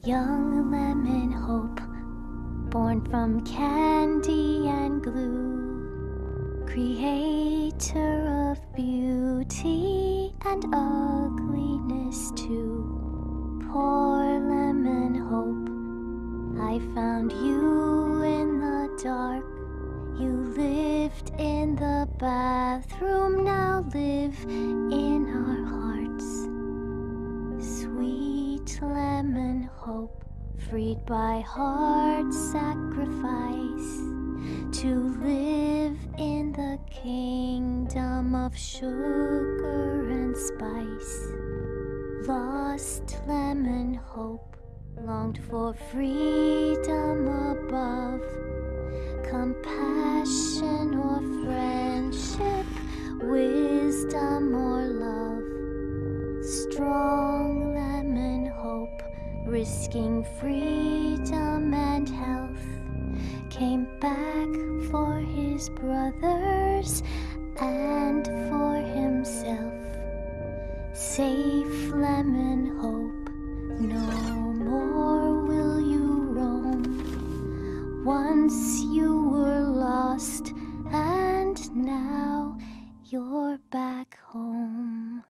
Young lemon hope, born from candy and glue, creator of beauty and ugliness too. Poor lemon hope, I found you in the dark. You lived in the bathroom, now live in our hearts. Sweet lemon hope, freed by hard sacrifice, to live in the kingdom of sugar and spice. Lost lemon hope, longed for freedom above, compassion or friendship, wisdom or love. Strong lemon hope, risking freedom and health, came back for his brothers and for himself. Safe lemon hope, no more will you roam. Once you were lost, and now you're back home.